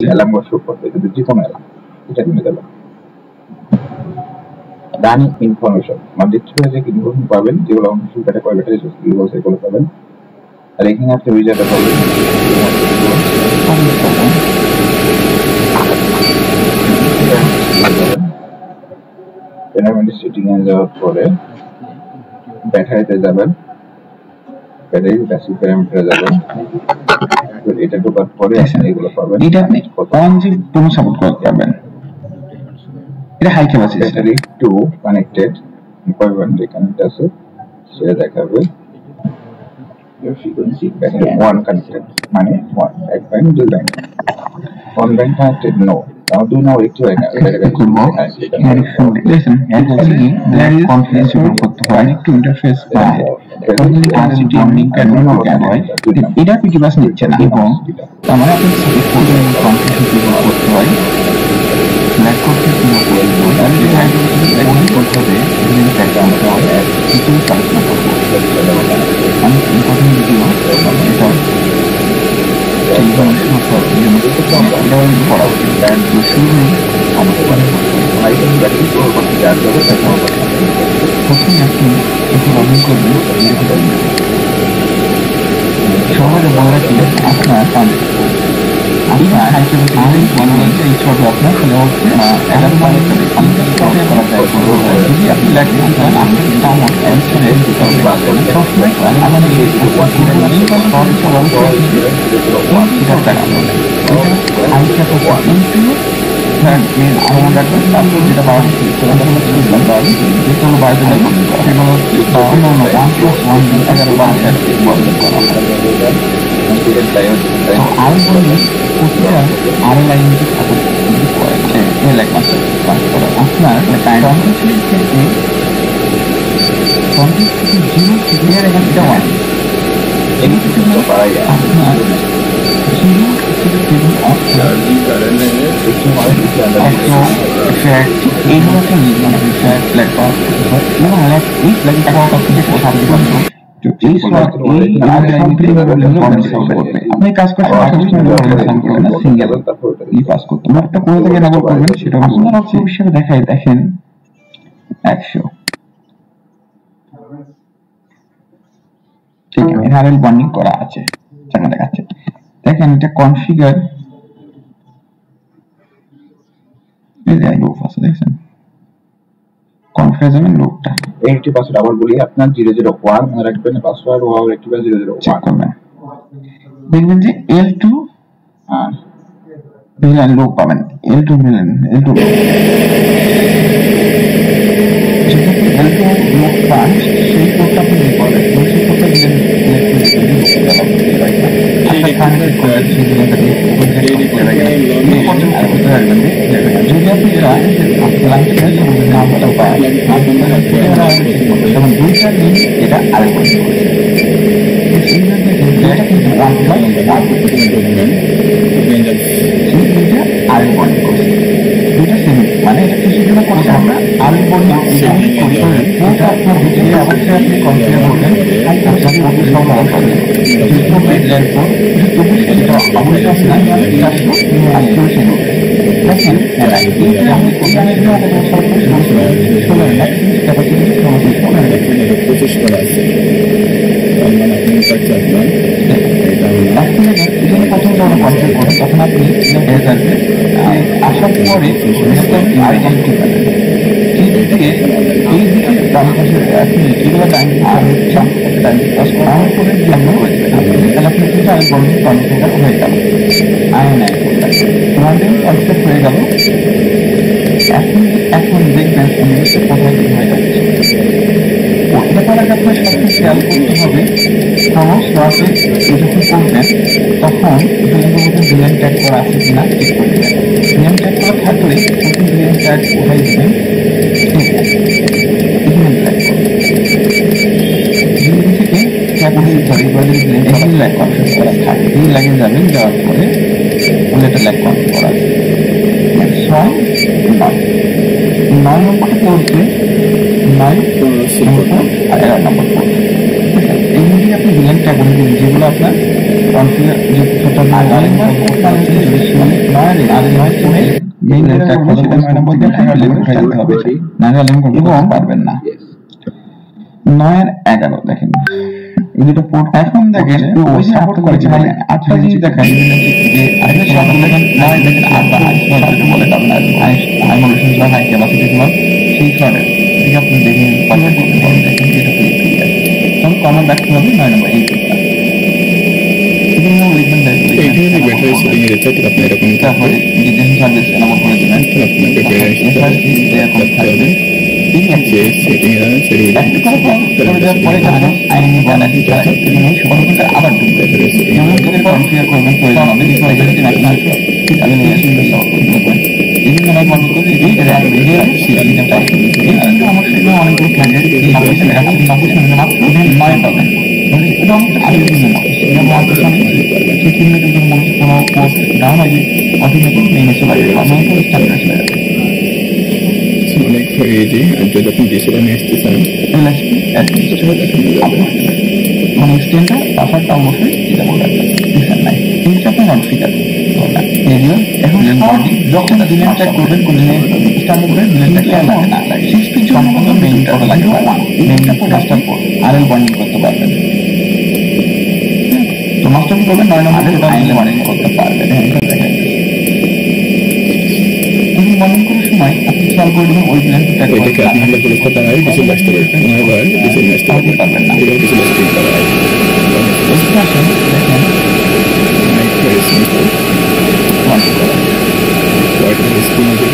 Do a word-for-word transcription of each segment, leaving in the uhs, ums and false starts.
Alarm show করবে, কিন্তু যে কোনো অ্যালার্ম এটা নিয়ে যাবে। রানিং ইনফরমেশন মানে ডিসপ্লে যে ইনফরমেশন পাবেন, যেগুলো অংশ ব্যাটারি কয় ব্যাটারি ইউজ হচ্ছে এগুলো পাবেন। আর এখানে আপনি উইজারটা পাবেন, পেনামেন্ট সেটিং এ যাওয়ার পরে ব্যাটারিতে যাবেন, ব্যাটারি বেসিক প্যারামিটারে যাবেন, এটা ঢোকার পরে আপনি এগুলো পাবেন। এটা আপনি অন যে কোনো সাপোর্ট করতে পারবেন। এটা high capacity battery two connected, পাবেন এখানে আছে সেটা দেখাবে। ফ্রিকোয়েন্সি ব্যাটারি ওয়ান কানেক্টেড মানে ওয়ান এক লাইন দুই লাইন, ওয়ান লাইন কানেক্টেড নো, তাও দুই নাও একটু হয় না। এটা করব লিসেন অ্যাকচুয়ালি ব্ল্যাক কনফিগারেশন শুরু করতে হয় একটু ইন্টারফেস বা টোটালি আরসিটি লিংক অ্যাডমিন কেন হয় এটা আপনি কিভাবে নিচ্ছেন এবং আমরা আপনি সিলেক্ট করে কনফিগারেশন শুরু করতে হয় ব্ল্যাক কনফিগারেশন শুরু করব তাহলে এটা এখন করতে হবে লিংক অ্যাডমিন আমরা কিছু আলোচনা করব। আমি প্রথম ভিডিও এটা এই সমস্যা সব এটা পড়া উচিত তার শুরু অবস্থা আইটেম ব্যাটারি শুরু করতে যাওয়ার জন্য প্রথমে আপনি একটু লগ ইন করবেন। সহজে বলা রাখি আপনার আপনার আরেক মনে হচ্ছে এই ছবি আপনার সেটা হচ্ছে অ্যালার্ম মনিটর করা যায়। যদি আপনি লেখেন চান আপনি তেমন অ্যান্সারের সবসময় আমাদের যেটা পাওয়া যেগুলো বাড়িতে লাগবে সেগুলো হচ্ছে অন্য অন্য ওয়ান প্লাস ওয়ান এগারো বারো আর বললে প্রতিটা আর লাইন আপনার কন্ট্রিবিউশন থেকে কন্ট্রিবিউশন জিরো থেকে এটা ওয়ান এই কিছু আপনার জিরো থেকে টেবিল অপশন এইগুলো একটা মানে ফ্ল্যাট ফ্ল্যাট পাওয়া এবং এই ফ্ল্যাট পাওয়া থেকে সাহায্য করবে। আপনি কাজ করতে সিঙ্গেল পাস করতে একটা কোথা থেকে নাম্বার করবেন সেটা আপনারা হিসেবে দেখাই দেখেন একশো ঠিক আছে হ্যারেল বন্ডিং করা আছে যেমন দেখাচ্ছে দেখেন এটা কনফিগার এই যে লুপ আছে দেখছেন কনফিগারেশন লুপটা এইটি পাসওয়ার্ড আবার বলি আপনার জিরো জিরো ওয়ান মনে রাখবেন password wow rectifier zero zero one করবেন দেখবেন যে এল টু আর ভিলান লুপ পাবেন L two VLAN L two যখন এল টু লুপ পান সেই কোডটা আপনি পাবেন সেই কোডটা ভিলান আচ্ছা কানেক্ট করে সেই ভিলানটাকে ওপেন করে রাখবেন এই কোডটা করতে রাখবেন যদি আপনি চান যে লাইনটা যদি নামটা পায় আপনারা যেমন দুইটা লিংক এটা আরেকটা এটা কিন্তু ওয়ান প্লাস ওয়ান আরেক বন্ড করছে দুইটা সেম মানে এটা কিছু জন্য করতে আমরা আরেক বন্ড এটা আপনার ভিতরে অবশ্যই আপনি কনফিগার করবেন আপনার কোডের সব অবশ্যই যেহেতু মেডলাইন কোড তবু সেটা অবশ্যই আপনার চারশো আটচল্লিশ এমবি দেখেন এইটা আপনি কোরআনের জন্য কত সর্বোচ্চ ষোলো লাখ ক্যাপাসিটি পঁচিশ করা আছে প্রথম যখন কনফিগার করেন তখন আপনি আসার পরে আইডেন্টি পাবেন এই দিকে এই দিকে বাম পাশে আপনি এগুলো ডান ডান পাস করার পরে জন্য তাহলে আপনি কিন্তু আগে বলবেন কনফিগার হয়ে গেল আয় নাই তোমাদের কনফিগার হয়ে গেল এখন এখন দেখবেন ইংলিশে কোথায় কি হয়ে যাচ্ছে ওটা করার আপনার সাথে খেয়াল করতে হবে কোনো স্লটে যখন করবেন তখন ভিলেন ট্যাগ করা আছে কিনা চেক করে দেবেন ভিলেন ট্যাগ করা থাকলে প্রথম ভিলেন ট্যাগ উঠাই দেবেন ভিলেন ট্যাগ ভিলেন থেকে ক্যাপিটাল সরি বলে ভিলেন এই ল্যাগ কনফিগার করা থাকে এই ল্যাগে যাবেন যাওয়ার পরে ওটা ল্যাগ কনফিগার করা আছে ছয় নয় নয় নম্বরটা পড়ছে নয় আর এগারো নম্বর পড়ছে এইগুলি আপনি ভিলেন ট্যাগ বলে দিন যেগুলো আপনার কনফিগার যে টোটাল নয় পারবেন না। নয় আর এগারো দেখেন এই দুটো পোর্ট এখন দেখেন ওই সাপোর্ট করেছে মানে আটটা জিনিস দেখেন যে আগে সাপোর্ট দেখেন নয় দেখেন আটটা আইসোলেশন বলে আপনার হাই মডুলেশন বা হাই ক্যাপাসিটি গুলো সেই শর্টের ঠিক আপনি দেখেন পারফেক্ট করতে পারেন দেখেন এটা খুবই ক্লিয়ার। তখন কমন রাখতে হবে নয় নম্বর এই কোডটা লিখবেন এইখানে ব্যাটারি সেটিং এর এটা আপনি এরকম তারপরে ডিটেকশন সার্ভিস এনাবল করে দিবেন আপনাকে ব্যাটারি সেটিং থাকবে ঠিক আছে সেটিং এর সেটিং পরে যখন আইনি বানাতে চাই তখন সর্বদা আবার ঢুকবে যেমন করে কনফিগার করবেন প্রয়োজন হবে এই করে যদি আপনি ঠিক আছে নিয়ে শুরু করবেন এই জন্য আমি বলতে চাই এই র্যাম ভিডিও সিস্টেমটা টাইপ এই কিন্তু আমার সাথে অনেকগুলো থাকে সাপোর্ট এখন সাপোর্ট মাত্র নয় পাবেন এবং আরেক দিন যেমন আমাদের সামনে সেই তিন মিনিটের জন্য কোনো পোস্ট ডাউন হয়ে অটোমেটিক মেনে চলে যাবে আমি তো স্টার্ট করে চলে যাবে অনেক হয়ে যে যদি আপনি ডিসেল আমি আসতেছেন মানে এক্সটেন্ডটা পাসওয়ার্ডটা অবশ্যই এটা বলে রাখবেন নাই কিন্তু আপনি নট ফিকার এখন যখন ডিলেট চেক করবেন কোন স্টার্ট করবেন ডিলেটটা কি লাগে না লাগে সিক্সটি সম্পূর্ণ মেইনটা লাগে মেইনটা পোস্টার আর এল বন্ডিং করতে পারবেন তো মাস্টার করবেন নয় নম্বর টোটাল আইলে বন্ডিং করতে পারবেন দেখেন বন্ডিং করার সময় আপনি খেয়াল করবেন ওই প্ল্যানটা এটাকে আপনি হ্যান্ডেল করে করতে পারেন ডিসেল আসতে পারবেন আবার ডিসেল আসতে পারবেন না এটা ডিসেল আসতে পারবেন দেখেন very simple. What is the screen of the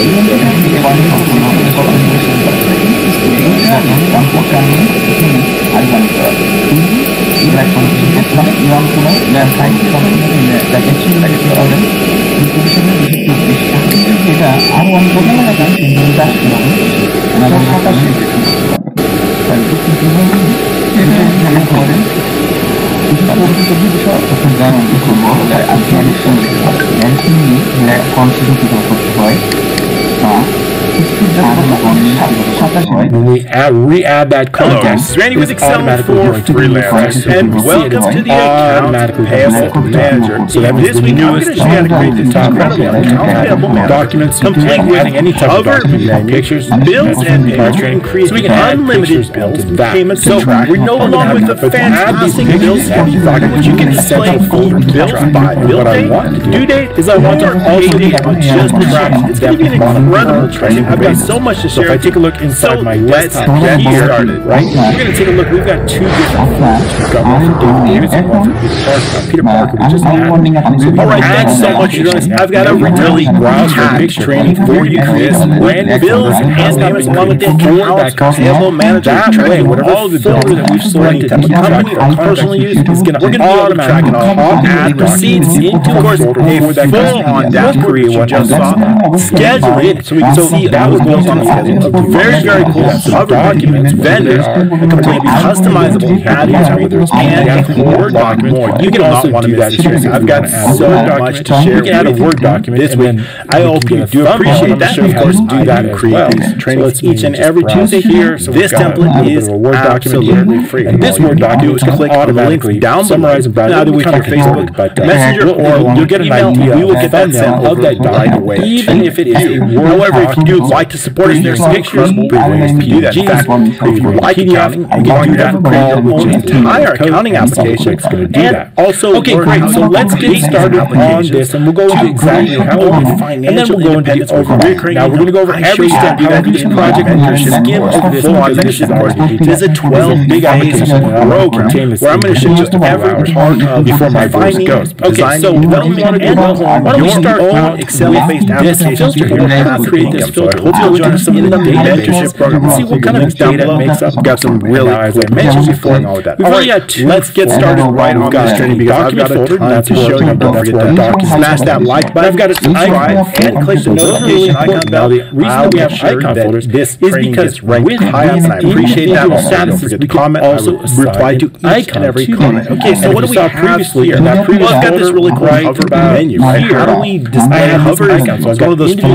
When we add, re-add that context, Hello, Randy with Excel four freelancers, and welcome to the Account Payable Manager. So this week I'm going to show you how to create this incredible account payable documents, complete with adding any type of cover, document, pictures, bills, and payments. We can create so we can add unlimited pictures bills into and that. payments. So So we're no longer with the fantastic bill savvy document. You can display bills by bill date, due date, is I want our pay date on just a fraction. It's going to be an incredible training. I've got so much to So share. if I take a look inside So my let's desktop, get here, started. right? We're going to take a look. We've got two different forms. We've got one for David Davidson, one for Peter Parker. Uh, Peter Parker, we just added. So All right, thanks so much for doing this. I've got a really browse for packed picture training for you guys. Brand bills and payments along with the account payable manager training. whatever All the bills folder that we've selected that the company or personal use is going to automatically add receipts into, of course, a full-on down career what you just saw. Schedule it so we can see that was going on the schedule. Very, very cool. Cover documents, vendors, a completely customizable package and Word document. More. You can also do that here. I've got so much to share. We can add a Word document this week. I hope you do appreciate that. Of course, do that and create these trainings each and every Tuesday here. This template is absolutely free. And this Word document, you click on the links down summarize and either with your Facebook Messenger or you'll get an idea. We will get that sent of that right away, even if it is a Word. However, if you do like to support us, there's pictures, we do that. In fact, if you like accounting, you can do that and create your own entire accounting application. It's going to do that. Also, okay, great. So let's get started on this, and we'll go into exactly how we can financial independence over recurring. Now we're going to go over every step how we do this project and skim over this one. This is ours. This is a twelve big application program where I'm going to show just every part of before my voice goes. Okay, so what do we want to do? Why don't we start on Excel-based application filter here? How to create this filter? Hope you'll join us in the data mentorship program and see what kind of data it makes up. We've got some really cool mentions before and all of that. All right, let's get started right on this training because I've got a ton to show you. Don't forget to smash that like button. I've got to subscribe and click the notification icon bell. The reason we have icon folders this is because with high ups, and I appreciate that. Don't forget to comment. Also reply to each and every comment. Okay, so what do we have previously here? Well, I've got this really cool hover menu. Here, how do we display hover icons? So I've got one of those few things that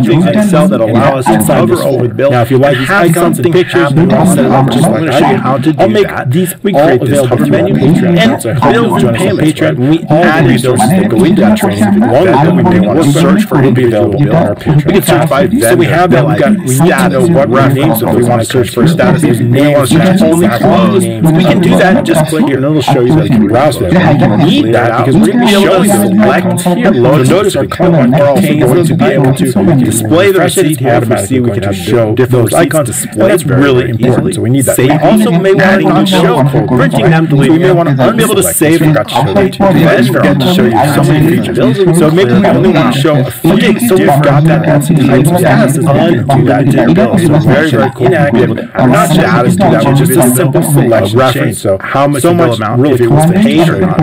cell that allow us to hover over the build. Now, if you like these icons and pictures, we want to set it up just like I'm going to show you how to do I'll make that. These we create this hover menu and build from Patreon. We add resources that go into that training. If you want that, we may want to search for it be available on our Patreon. We can search by vendor. So we have that. We've got status, what reference. If we want to search for a status, if we want to search only closed, we can do that and just click here, and it'll show you that you can browse that. We need that because we're going to be able to select here. Notice our content are also going to be able to display the receipt here. If we see, we can have show different icons displayed. That's really important. So we need that. We also may want to show printing them. So we may want to be able to save and forget to show you so many features. So maybe we only want to show a few. Okay, so we've got that as types of status undo that to build. So very, very cool. Not status do that, which is a simple selection reference. So how much so much amount really cool to paid or not.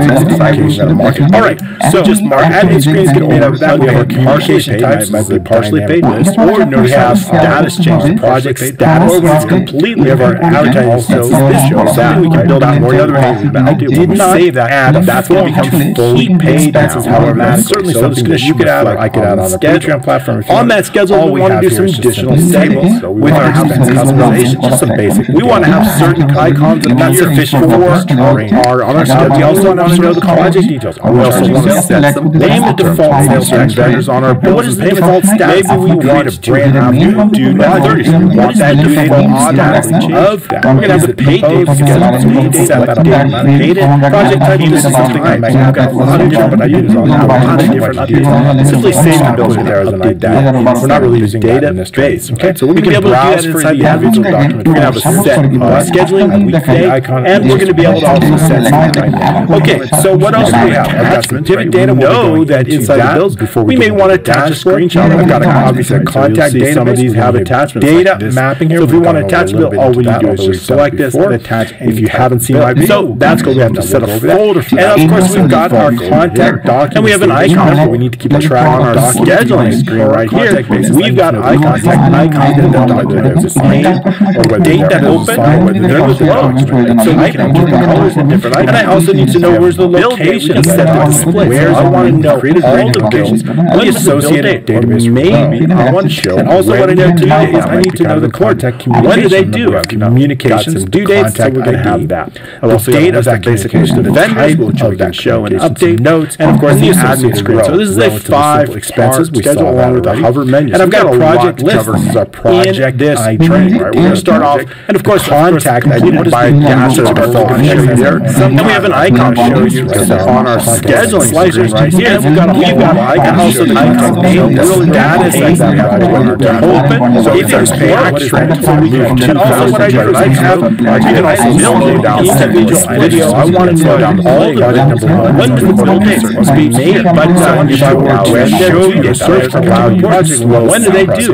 All right, so just mark admin screens get made up that we have our communication types might be partially paid list, or we have status change, project status, or when it's completely we have our advertising. So this shows that we can build out more other things. I did not save that ad. That's going to become fully paid. That's how we're certainly something that you could add. I could add on the Patreon platform. On that schedule, we want to do some additional settings with our expense customization, just some basic. We want to have certain icons and that's sufficient for our on our schedule. We also want to know the project details. We also want to set some name the default sales tax vendors on our bill. What is the default status? Maybe we want to brand out you do not thirty. We want that default automatically of that. We're going to have the paid date because we date set that up. Paid it. Project type. This is something I might have got a lot of different, but I use on a lot of different updates. Simply save the bills there as an idea. We're not really using data in this base. Okay, so we're going to be able to do that inside the individual document. We're going to have a set uh, scheduling, weekday, and we're going to be able to also set some. Okay, so what else do we have? I've got some pivot data. Know that inside the bills, before we may want to attach a screenshot. I've got a obviously a contact database. Some of these have attachments. Data mapping here. So if we want to attach a bill, all we need to do is just select this and attach. If you haven't seen my video, so that's what we have to set a folder for. And of course, we've got our contact document, and we have an icon. But we need to keep a track on our scheduling screen right here. We've got icons, like icons that don't there's a name or what date that opened, or whether there was closed. So we can put the colors in different icons. And I also need to know where's the location set the display. Where's I want to know all the bills, what is associated database. Maybe I want to show. And also what I know to do is I need to know the Cortex when do they do communications due dates. So we're going to have that. The date of that communication, the vendors, which we can show and update notes, and of course the admin screen. So this is a five expenses we schedule along with the hover menu. And I've got a project list. This is our project this training. Right, we're going to start off, and of course contact. I didn't buy a gas or a phone there. And we have an icon show you on our scheduling slicers right here. We've got a we've got icon also the icon name, real data sets that we have to open. So if there's action, so we can and also what I do is I have I can also build down individual video. I want to know down all the number one. When does the build date must be made? But if I were to show you search for cloud projects, when do they do?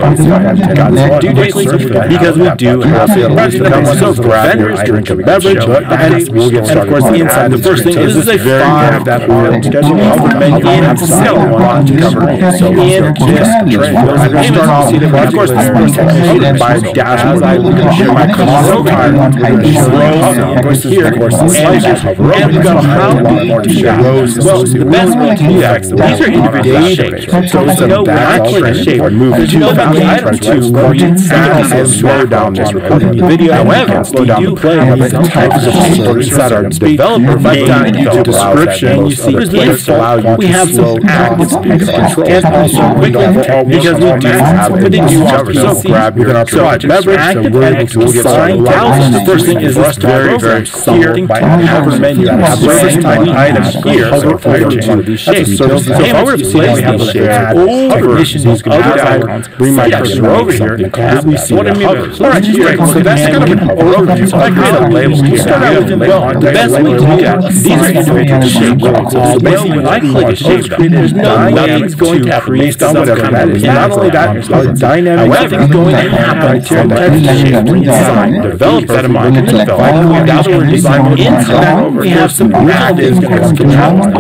Due dates because we do have the project so for vendors, drink a beverage, and of course inside the first thing is this is a five that we're schedule menu and sell one to cover. So in this trend, I'm going to start off see the of course this first technique by dashboard. I'm going to show my row card. I'm going to show rows. Of course here, of course, the slicers. And we've got a lot more to show rows. Well, the best way to do that, these are individual shapes. So it's no when I click a shape, move to the item to create sound and slow down this recording video. However, slow down the play of the types of shapes inside our developer. But you do description, you see this allow you we have some active speakers and also quickly because we do have the new cover. So grab your project beverage. So we're able to get started. The first thing is this very, very clear by hover menu. I have service type items here. Hover over these shapes. So if I were to place these shapes over these other icons, bring my cursor over here, and we see the hover. All right, great. So that's kind of an overview. So I create a label here. Start out with well, the best way to do that. These are individual shapes. So basically, when I click a shape, there's no nothing's going to happen based on whatever that is. Not only that, it's a dynamic. Nothing's going to happen until that shape design developed that in mind. Now that we're designing inside, we have some active control.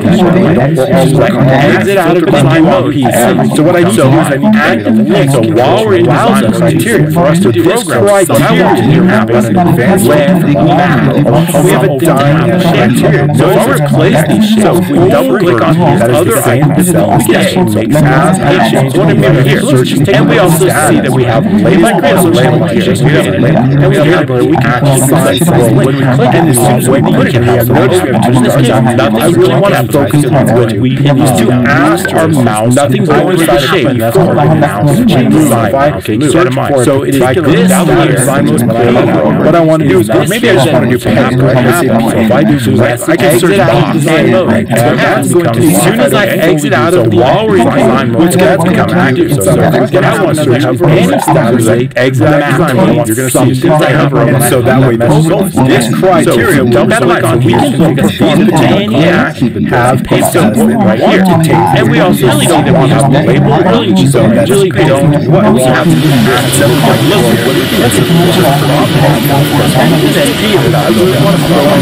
Exit out of design mode. So what I do is I need active links. So while we're in design criteria, for us to do this criteria to happen in advanced when we have a dynamic criteria. So if we replace these shapes, so if we double click on these other items, we can actually make as a change. What I mean here, And we also see that we have label, label, label, and we have where we can actually decide when we click, and as soon as we put it in, we have notice we have two stars. I really want to focus on when we use to ask our mouse, nothing's going inside the shape. That's all the mouse change design. Okay, keep that in mind. So it is like this here. What I want to do is maybe I just want to do path right. So if I do this, I can search box design mode. As soon as I exit out of the lowering design mode, it's going to become active. So I want to search any status, I exit out of design mode. You're going to see as soon as I hover over it. So that way, this criteria, double click on, we can look at these any action have a symbol right here. And we also see that we have a label really, so really don't what we have to do is look at what we can see. And then here, I really want to throw on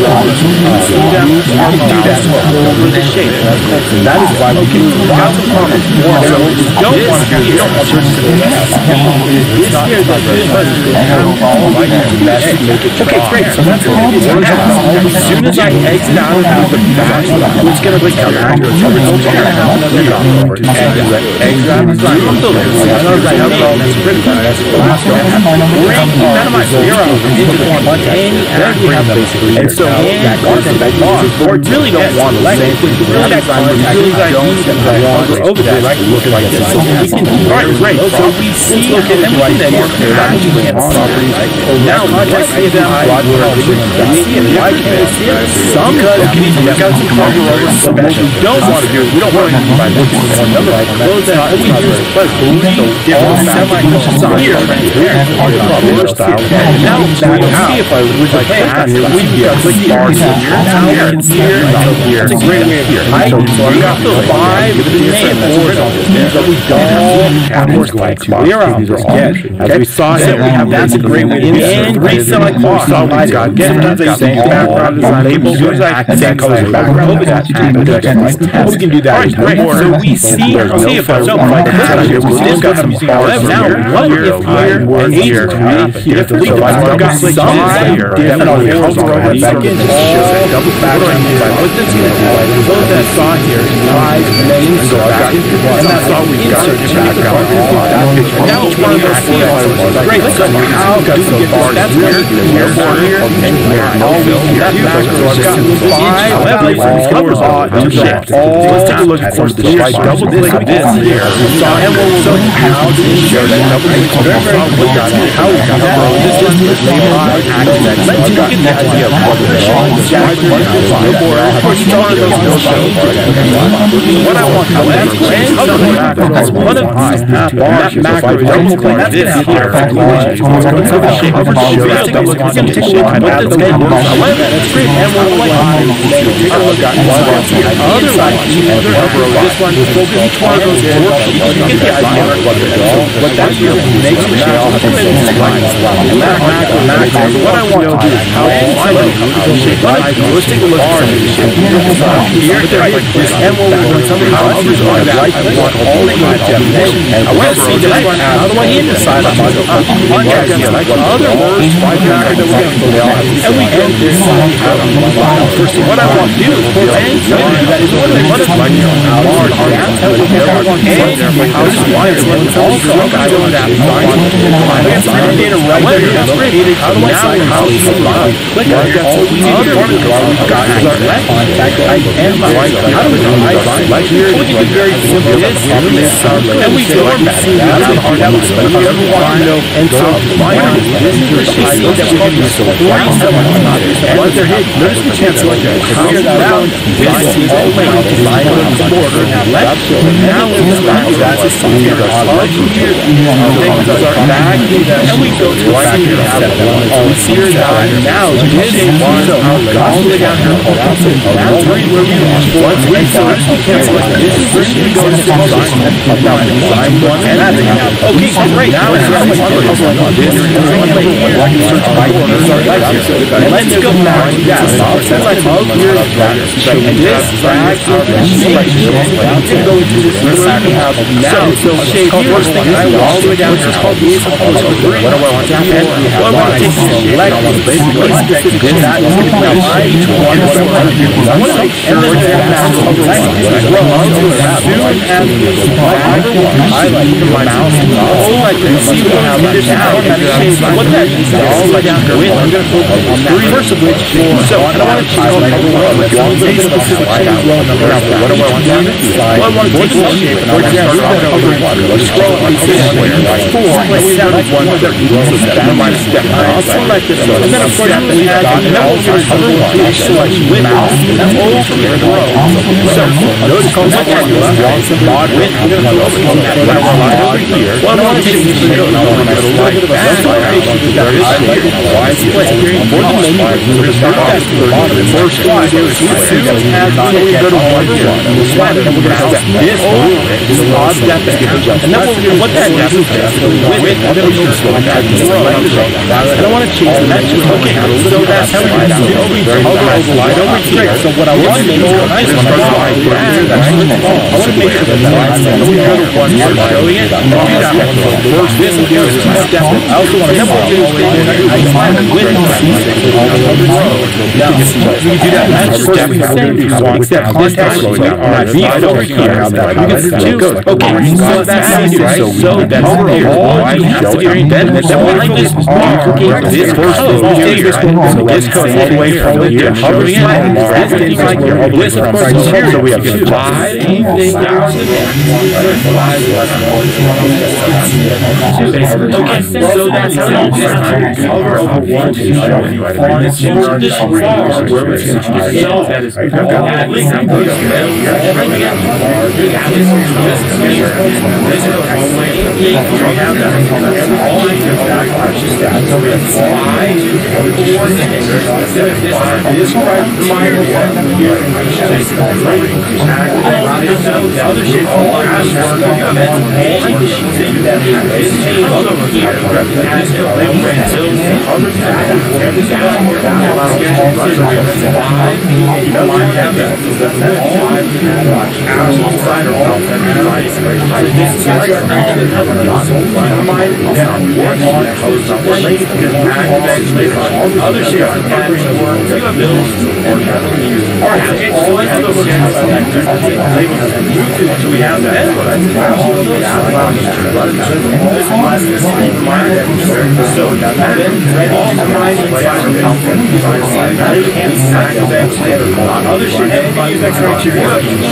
see that we can do that over the shape. That is why we can got some comments more. So don't want to do you don't want to search for this here that this button will have all right to best make it okay, great. So that's what it is. As soon as I exit out of the back, it's going to become active. So we don't care how another over and exit out of the design. I'm building it. I know right now that's pretty good. That's the last one. Bring none of my zero into the one any acronym basically. And so that content that you or really don't want to let it. Really that content really don't want to over that. Right? Look like this. So we can alright, great. So we see and we can then work there actually on properties. Now let's say that I see it like this. Some because got some cover over some what we don't want to do is we don't want to use by looking at one number like those that we use but so different semi-custom here transparent style. Now we'll see if I was to play it here we get click bars here now here and here here. It's a great way of here. So I've got five different boards on this that we don't have more like clear out again. As we saw here, we have that's a great way to do it. And three semi-clock. So we got get the same background design labels and then color background over that. We can do that. Right, so we see, see if I so like here, we still got some bars. Now, what if we're here? If we got some here, and I'll hover over back in to show that double background. Put this in those that saw here, five names, so back into one, and that's all we got. Background. Now it's one of those fields. Great. So how do we get this? That's where here, here, and here. All we got background. So I've got five covers on to shift. Let's take a look at some of the shapes. Double click this here. So how do we show that double click? We got how we got this is the label active. Let's get the idea of what the shape is. No more. What I want to that's one of these bars. Macro double click this here. So the shape of the shape. Double click the shape. What the table is. However, it's great. And we'll like take a look at one of the other side. This one will focus each one of those four. You get the idea of what they're doing. What that really makes the shape of the line. And that macro macro. What I want to do is how to find out how the shape like. Let's take a look at the shape. Here, like this. And we'll when somebody hovers on that right click, all they want to I want to see that one. How do I hit the side of my like other words, five macro that we have. And we go this side. First, what I want to do is pull and that is one of the one of my large and how this wire is also got on that line. I got some data right there. That's great. How do I see how you click on it? All we need here we've got is our left contact and my right. How do we do right here? We can do very simple this and we do our best. That's the hard that we ever want to know. And so finally, this is the shape that we can use. So once they're hit, notice the chance like that. Figure that out. This is all way to line up the border. Left. Now it's back. That's a here. Our here. Things are back. And we go to right here. We see her down. Now this is one all the way down here. That's right where we are. Once we start, we can select this is where we go to the design. Design one and that's it. Okay, great. Now it's right on this. One way here. Search by right here. Let's go back to that. Let's go here. And this back to the shape. To go into this design we have now. So shape first thing is all the way down here. It's called the ace of three. What do I want to happen? Well, I want to take this select basically specific that is going to be each one what I want to do. I want to make sure that that's as well as soon as the highlight the mouse. Oh, like you see how this now kind of shapes. What that means is all like I'm going to focus on that. First of which, so I don't want to change number one. Let's take a specific change row number one. What do I want to do? Well, I want to take one shape. For example, let's scroll on this square. Four, like seven, one, thirty. That might step. I'll select this. And then of course, I'm going to add the cover one. Select with mouse. And over the row. So, notice how much I do. Mod width. I'm going to go over here. Well, I want to change this to go. I want to get a little bit of a slide. That is like a wide split. More than many years, we're going to start the bottom. The first slide here is as soon as we have not go to one one. We'll slide it. We're going to have this over it. This is odd depth. And then we're going to what that depth is just the width. I'm going to go slow and add the row. I don't want to change the dimensions. Okay, so that's how we do it. Hover over, slide over here. So what I want to make is a nice one. I want to make sure that the line is going to go to one here, showing it. First, this is my step. I also want to go slide it with the row. Now, we do that. That's just step. We're going to do one step. This time, slow down. Alright, V over here. We can do two. Okay, so that's how you do it. So that's here. Why you have to do it. Then behind this bar, this first one here. So this comes all the way from here. Hovering in. This thing right here. This, of course, is here. So we have five things down to there. Okay, so that's how you do it. Hover over one to show you. This bar where we can show that is other shit so we have that. Other shit that use that criteria.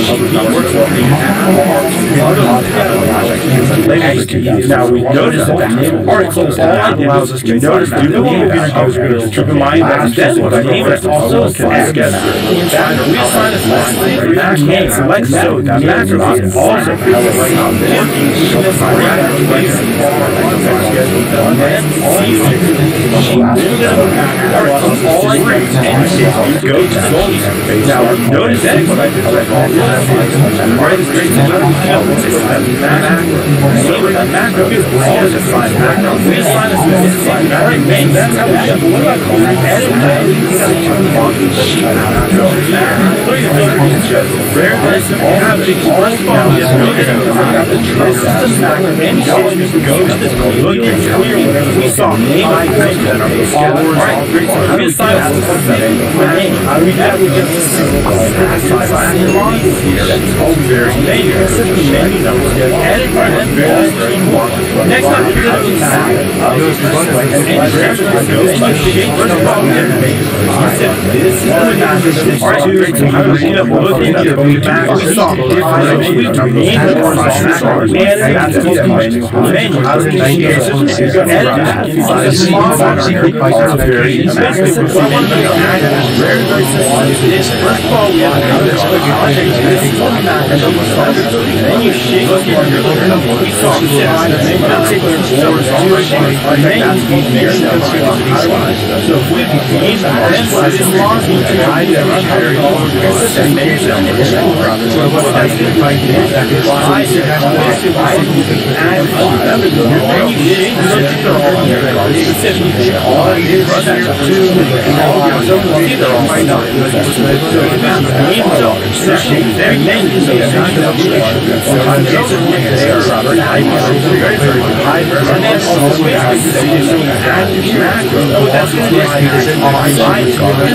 Now we notice that articles allows us to notice do the one keep in mind that then what I need is also add we assign a back hand select so that back is also go to now notice that what I did right so that macro is always assigned macro we assign a specific main that's how we do what about edit rare this have a first ball is noted this is the macro and go to this look at clear whatever we saw I think that are the followers we assign a specific how do we have we get this that's all very major edit next time we go to this is the macro alright so how do we end up looking at the macro we saw different we do need more macro and that's the menu how do we edit that small secret bytes are very expensive so one of the rare this first of all we have this this is the macro and then you shake we saw particular boards so if we use then what is long we can hide them very consistent so what that's the right here that is why you have to add another then you shake look at the whole specifically all these brothers and all your see they're all right now so that's the game zone so shake their name so it's not the they are very, very high. And then also basically so active macro. Oh, that's going to be on side.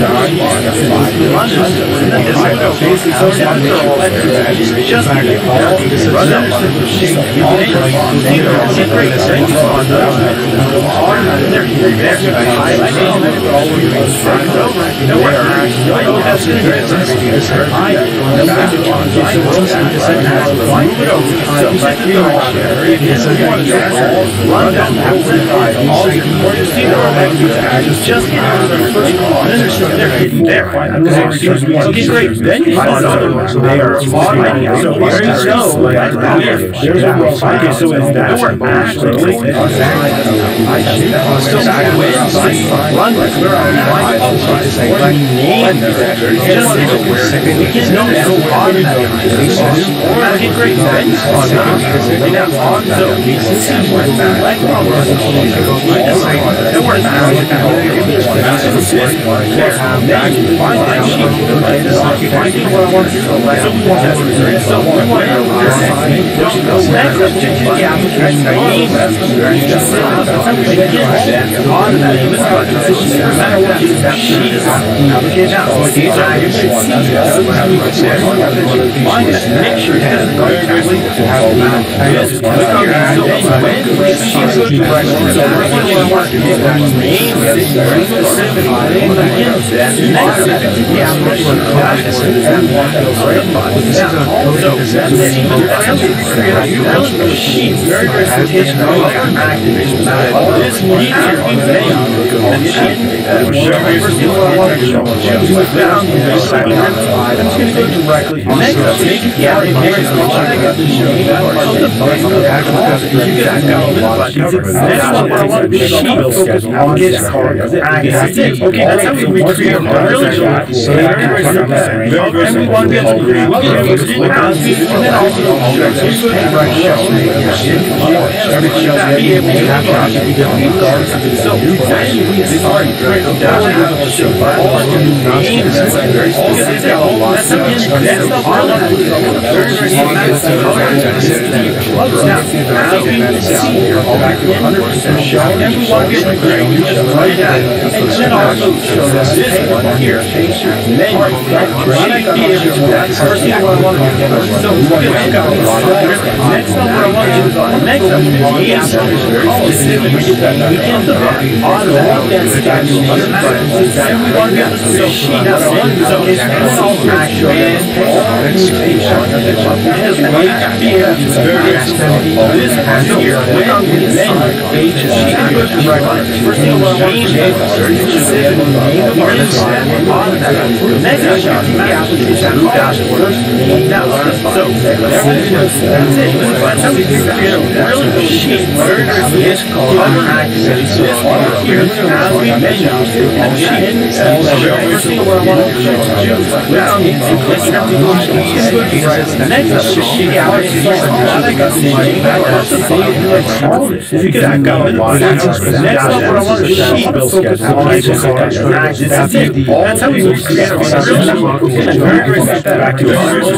Basically, so just run that great. Just get out of the first one. They're hidden there. Okay, great. Then you find another one. So they are automating. So there you go. There's a roll. Okay, so is that where actually I should still run this. Where are we? What name? Just we can know so okay, great. Then you find out. So we can see what's like and we're not okay, that's how we recreate a really shot. Everyone gets green. And then also this one here. So next up, what I want to do is next up, that's how we create a back to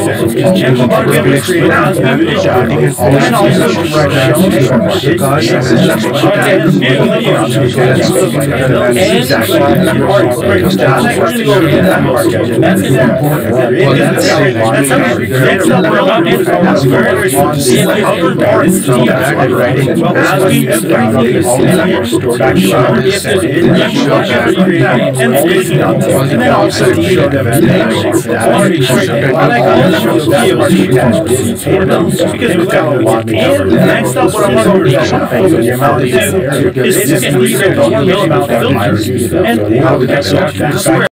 because we've got a lot of next up, what I want to do is to get rid of the filters and